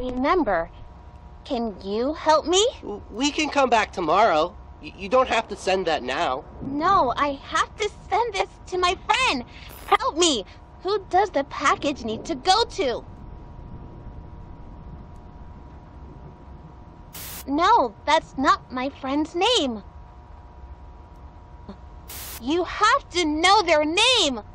remember. Can you help me? We can come back tomorrow. You don't have to send that now. No, I have to send this to my friend. Help me! Who does the package need to go to? No, that's not my friend's name. You have to know their name!